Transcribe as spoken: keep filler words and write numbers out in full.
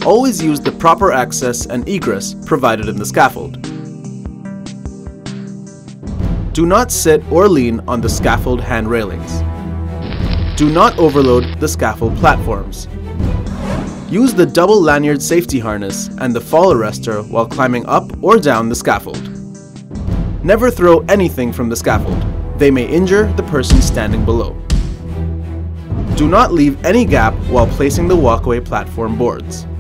Always use the proper access and egress provided in the scaffold. Do not sit or lean on the scaffold hand railings. Do not overload the scaffold platforms. Use the double lanyard safety harness and the fall arrestor while climbing up or down the scaffold. Never throw anything from the scaffold. They may injure the person standing below. Do not leave any gap while placing the walkway platform boards.